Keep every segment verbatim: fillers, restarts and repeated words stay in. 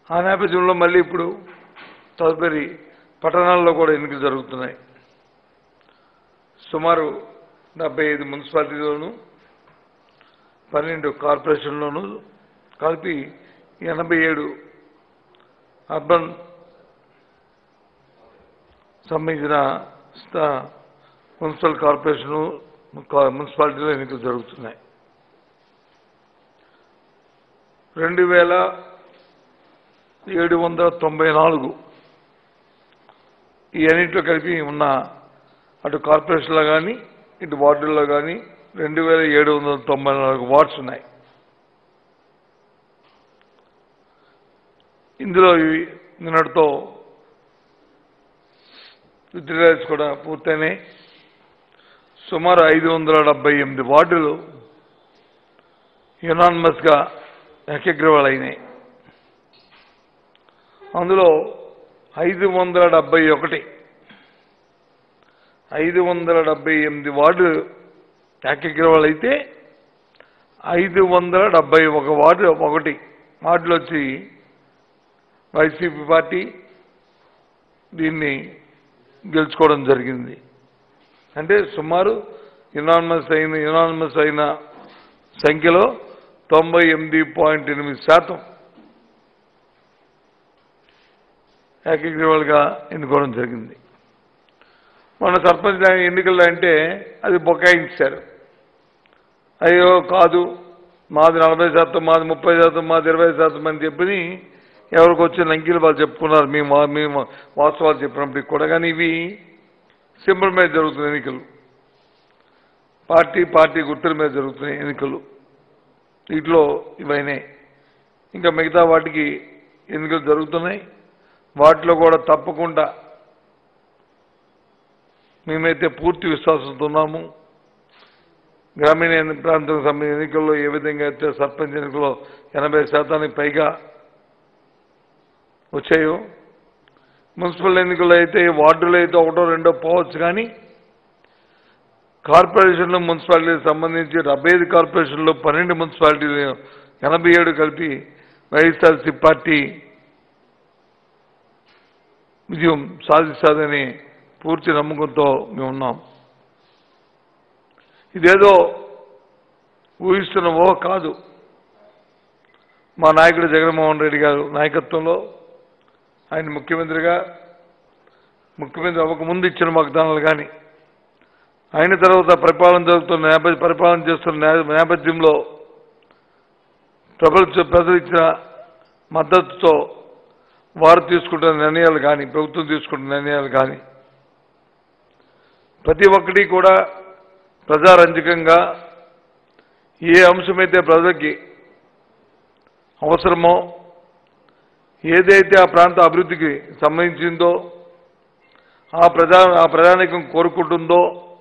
ఆ నేపథ్యంలో మళ్ళీ ఇప్పుడు తదుపరి పట్టణాల్లో కూడా ఎన్నికలు జరుగుతున్నాయి. సుమారు డెబ్బై ఐదు మున్సిపాలిటీలోను పన్నెండు కార్పొరేషన్లోను కలిపి ఎనభై ఏడు అర్బన్ సంబంధించిన మున్సిపల్ కార్పొరేషను మున్సిపాలిటీలో ఎన్నికలు జరుగుతున్నాయి. రెండు వేల ఏడు వందల తొంభై నాలుగు ఈ అన్నింటిలో కలిపి ఉన్న అటు కార్పొరేషన్లో కానీ ఇటు వార్డుల్లో కానీ రెండు వేల ఏడు వందల తొంభై నాలుగు వార్డ్స్ ఉన్నాయి. ఇందులో నిన్నటితో విత్డ్రాయల్స్ కూడా పూర్తయినాయి. సుమారు ఐదు వందల డెబ్బై ఎనిమిది వార్డులు యునానిమస్గా ఏకగ్రీవాలు అయినాయి. అందులో ఐదు వందల డెబ్బై ఒకటి ఐదు వందల డెబ్బై ఎనిమిది వార్డు ఏకగ్రీవాలు అయితే ఐదు వందల డెబ్బై ఒక వార్డు ఒకటి వార్డులు వచ్చి వైసీపీ పార్టీ దీన్ని గెలుచుకోవడం జరిగింది. అంటే సుమారు యునానిమస్ అయిన యునానిమస్ అయిన సంఖ్యలో తొంభై ఎనిమిది పాయింట్ ఎనిమిది శాతం ఏకగ్రీవాలుగా ఎన్నుకోవడం జరిగింది. మన సర్పంచ్ ఎన్నికల్లో అంటే అది బొకాయించారు. అయ్యో కాదు మాది నలభై శాతం మాది ముప్పై శాతం మాది ఇరవై శాతం అని చెప్పి ఎవరికి వచ్చిన అంకెలు వాళ్ళు చెప్పుకున్నారు. మేము మేము వాస్తవాలు చెప్పినప్పటికి కూడా. కానీ ఇవి సింబల్ మీద జరుగుతున్న ఎన్నికలు, పార్టీ పార్టీ గుర్తుల మీద జరుగుతున్న ఎన్నికలు. వీటిలో ఇవైనాయి. ఇంకా మిగతా వాటికి ఎన్నికలు జరుగుతున్నాయి. వాటిలో కూడా తప్పకుండా మేమైతే పూర్తి విశ్వాసంతో ఉన్నాము. గ్రామీణ ప్రాంతం సంబంధించిన ఎన్నికల్లో ఏ విధంగా అయితే సర్పంచ్ ఎన్నికల్లో ఎనభై శాతానికి పైగా వచ్చాయో, మున్సిపల్ ఎన్నికల్లో అయితే వార్డులో అయితే ఒకటో రెండో పోవచ్చు. కానీ కార్పొరేషన్లో మున్సిపాలిటీకి సంబంధించి డెబ్బై ఐదు కార్పొరేషన్లో పన్నెండు మున్సిపాలిటీలు ఎనభై ఏడు కలిపి వైఎస్ఆర్సీ పార్టీ విజయం సాధిస్తాదని పూర్తి నమ్మకంతో మేము ఉన్నాం. ఇదేదో ఊహిస్తున్న ఊహ కాదు. మా నాయకుడు జగన్మోహన్ రెడ్డి గారు నాయకత్వంలో ఆయన ముఖ్యమంత్రిగా ముఖ్యమంత్రి అవ్వకముందు ఇచ్చిన వాగ్దానాలు కానీ అయిన తర్వాత పరిపాలన జరుగుతున్న నేపథ్య పరిపాలన చేస్తున్న నేపథ్యంలో ప్రభుత్వ ప్రజలు ఇచ్చిన మద్దతుతో వారు తీసుకుంటున్న నిర్ణయాలు కానీ ప్రభుత్వం తీసుకుంటున్న నిర్ణయాలు కానీ ప్రతి ఒక్కటి కూడా ప్రజారంజకంగా ఏ అంశమైతే ప్రజలకి అవసరమో, ఏదైతే ఆ ప్రాంత అభివృద్ధికి సంబంధించిందో, ఆ ప్రజా ఆ ప్రజానికం కోరుకుంటుందో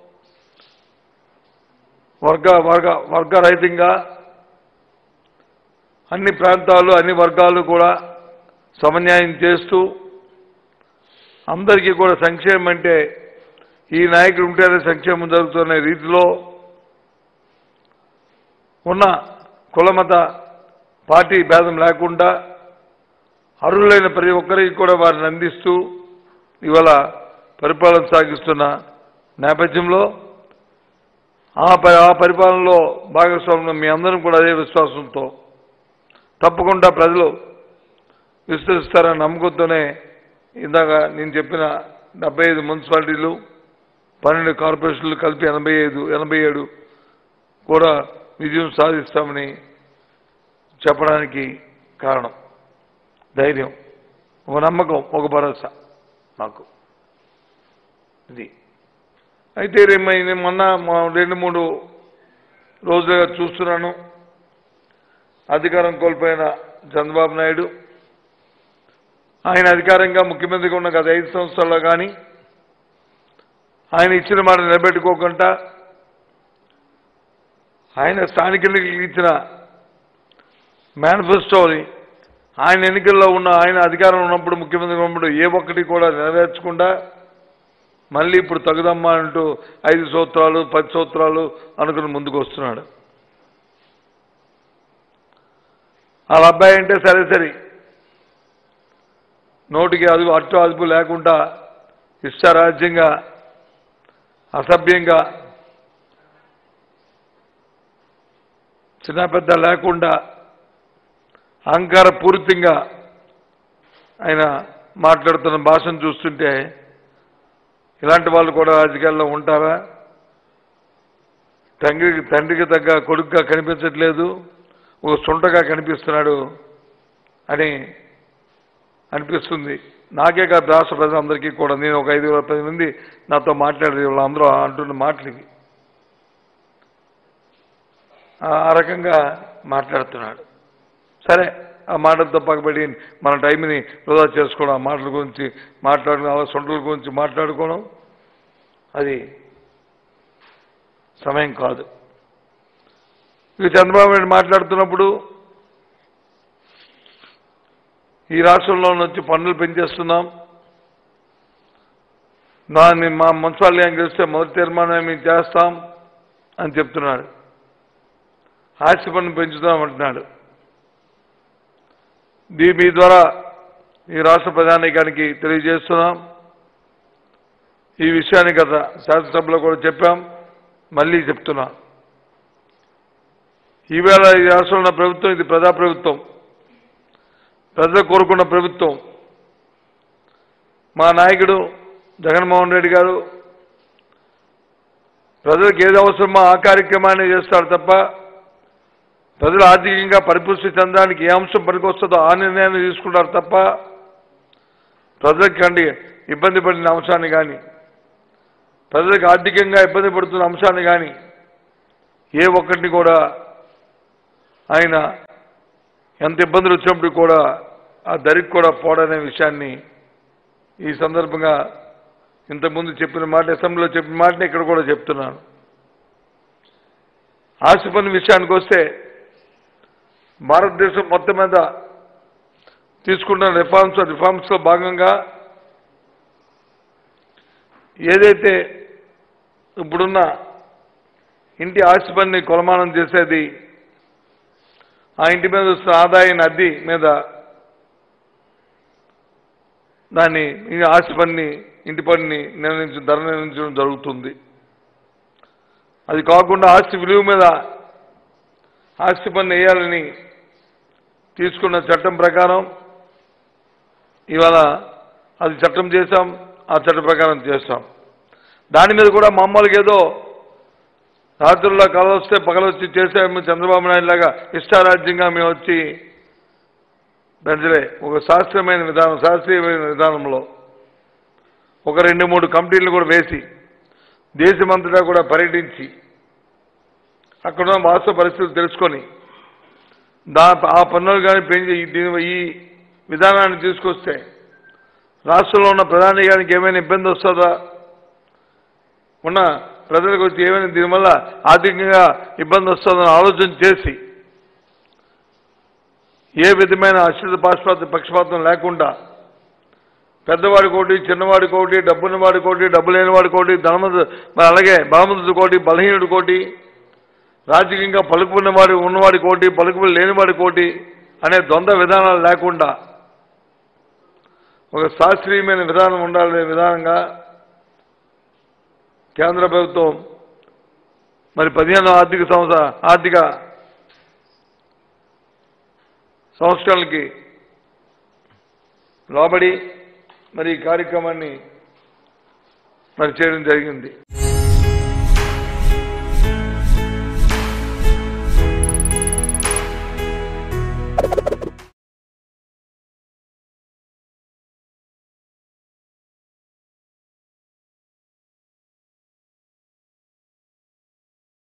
వర్గ వర్గ వర్గరహితంగా అన్ని ప్రాంతాలు అన్ని వర్గాలు కూడా సమన్యాయం చేస్తూ అందరికీ కూడా సంక్షేమం అంటే ఈ నాయకుడు ఉంటేనే సంక్షేమం జరుగుతున్న రీతిలో ఉన్న కులమత పార్టీ భేదం లేకుండా అర్హులైన ప్రతి ఒక్కరికి కూడా వారిని అందిస్తూ ఇవాళ పరిపాలన సాగిస్తున్న నేపథ్యంలో ఆ ఆ పరిపాలనలో భాగస్వామ్యం మీ అందరం కూడా అదే విశ్వాసంతో తప్పకుండా ప్రజలు విస్తరిస్తారని నమ్మకంతోనే ఇందాక నేను చెప్పిన డెబ్బై ఐదు మున్సిపాలిటీలు పన్నెండు కార్పొరేషన్లు కలిపి ఎనభై ఐదు ఎనభై ఏడు కూడా విజయం సాధిస్తామని చెప్పడానికి కారణం ధైర్యం, ఒక నమ్మకం, ఒక భరోసా నాకు ఇది. అయితే రేపు మొన్న రెండు మూడు రోజులుగా చూస్తున్నాను అధికారం కోల్పోయిన చంద్రబాబు నాయుడు ఆయన అధికారంగా ముఖ్యమంత్రిగా ఉన్న గత ఐదు సంవత్సరాల్లో కానీ ఆయన ఇచ్చిన మాట నిలబెట్టుకోకుండా ఆయన స్థానిక ఎన్నికలకు ఇచ్చిన మేనిఫెస్టోని ఆయన ఎన్నికల్లో ఉన్న ఆయన అధికారం ఉన్నప్పుడు ముఖ్యమంత్రిగా ఉన్నప్పుడు ఏ ఒక్కటి కూడా నెరవేర్చకుండా మళ్ళీ ఇప్పుడు తగుదమ్మా అంటూ ఐదు సూత్రాలు పది సూత్రాలు అనుకుని ముందుకు వస్తున్నాడు. వాళ్ళ అబ్బాయి అంటే సరే సరే నోటికి అదుపు అట్టు అదుపు లేకుండా ఇష్టారాజ్యంగా అసభ్యంగా చిన్న పెద్ద లేకుండా అహంకార పూరితంగా ఆయన మాట్లాడుతున్న భాషను చూస్తుంటే ఇలాంటి వాళ్ళు కూడా రాజకీయాల్లో ఉంటారా? తండ్రికి తండ్రికి తగ్గ కొడుకుగా కనిపించట్లేదు, ఒక సొంటగా కనిపిస్తున్నాడు అని అనిపిస్తుంది. నాకే కాదు రాష్ట్ర ప్రజలందరికీ కూడా. నేను ఒక ఐదు పది మంది నాతో మాట్లాడేది వాళ్ళందరూ అంటున్న మాటలు ఇవి. ఆ రకంగా మాట్లాడుతున్నాడు. సరే, ఆ మాటలతో పక్కబడి మన టైంని వృధా చేసుకోవడం, ఆ మాటల గురించి మాట్లాడుకుని అలా సొంటల గురించి మాట్లాడుకోవడం అది సమయం కాదు. ఇక చంద్రబాబు నాయుడు మాట్లాడుతున్నప్పుడు ఈ రాష్ట్రంలో నుంచి పన్నులు పెంచేస్తున్నాం, దాన్ని మా మున్సిపాలిటీ గెలిస్తే మొదటి తీర్మానం మేము చేస్తాం అని చెప్తున్నాడు. ఆస్తి పన్ను పెంచుతాం అంటున్నాడు. దీని ద్వారా ఈ రాష్ట్ర ప్రజానీకానికి తెలియజేస్తున్నాం. ఈ విషయాన్ని గత శాసనసభలో కూడా చెప్పాం, మళ్ళీ చెప్తున్నా. ఈవేళ ఈ రాష్ట్రంలో ఉన్న ప్రభుత్వం ఇది ప్రజాప్రభుత్వం, ప్రజలు కోరుకున్న ప్రభుత్వం. మా నాయకుడు జగన్మోహన్ రెడ్డి గారు ప్రజలకు ఏది అవసరమో ఆ కార్యక్రమాన్ని చేస్తాడు తప్ప ప్రజలు ఆర్థికంగా పరిపుష్టి చెందడానికి ఏ అంశం పనికొస్తుందో ఆ నిర్ణయాన్ని తీసుకుంటారు తప్ప ప్రజలకు కండి ఇబ్బంది పడిన అంశాన్ని కానీ ప్రజలకు ఆర్థికంగా ఇబ్బంది పడుతున్న అంశాన్ని కానీ ఏ ఒక్కటిని కూడా ఆయన ఎంత ఇబ్బందులు వచ్చినప్పుడు కూడా ఆ దరికి కూడా పోడనే విషయాన్ని ఈ సందర్భంగా ఇంతకుముందు చెప్పిన మాట, అసెంబ్లీలో చెప్పిన మాటని ఇక్కడ కూడా చెప్తున్నాను. ఆస్తి పన్ను విషయానికి వస్తే భారతదేశం మొత్తం మీద తీసుకున్న రిఫార్మ్స్ రిఫార్మ్స్లో భాగంగా ఏదైతే ఇప్పుడున్న ఇంటి ఆస్తి పన్నుని కొలమానం చేసేది, ఆ ఇంటి మీద వస్తున్న ఆదాయాన్ని అద్దె మీద దాన్ని ఆస్తి పన్నుని ఇంటి పన్నుని నిర్ణయించ ధర నిర్ణయించడం జరుగుతుంది. అది కాకుండా ఆస్తి విలువ మీద ఆస్తి పన్ను వేయాలని తీసుకున్న చట్టం ప్రకారం ఇవాళ అది చట్టం చేశాం, ఆ చట్ట ప్రకారం చేస్తాం. దాని మీద కూడా మామూలుగా ఏదో రాత్రుల్లో కళ వస్తే పగలొచ్చి చేసాము చంద్రబాబు నాయుడు లాగా ఇష్టారాజ్యంగా మేము వచ్చి ప్రజలే ఒక శాస్త్రీయమైన విధానం శాస్త్రీయమైన విధానంలో ఒక రెండు మూడు కమిటీలు కూడా వేసి దేశమంతటా కూడా పర్యటించి అక్కడున్న వాస్తవ పరిస్థితులు తెలుసుకొని దా ఆ పన్నులు కానీ పెంచి ఈ విధానాన్ని తీసుకొస్తే రాష్ట్రంలో ఉన్న ప్రధానికానికి ఏమైనా ఇబ్బంది వస్తుందా, ఉన్న ప్రజలకు వచ్చి ఏమైనా దీనివల్ల ఆర్థికంగా ఇబ్బంది వస్తుందని ఆలోచన చేసి ఏ విధమైన అశ్రిత పాష్పాత పక్షపాతం లేకుండా పెద్దవాడి కోటి చిన్నవాడి కోటి డబ్బున్నవాడి కోటి డబ్బు లేనివాడి కోటి ధనవంతు అలాగే బలవంతుడి కోటి బలహీనుడి కోటి రాజకీయంగా పలుకున్నవాడి ఉన్నవాడి కోటి పలుకుబడి లేనివాడి కోటి అనే ద్వంద్వ విధానాలు లేకుండా ఒక శాస్త్రీయమైన విధానం ఉండాలనే విధానంగా కేంద్ర ప్రభుత్వం మరి పదిహేను ఆర్థిక సంవత్సర ఆర్థిక సంస్కరణలకి లోబడి మరి ఈ కార్యక్రమాన్ని మరి చేయడం జరిగింది.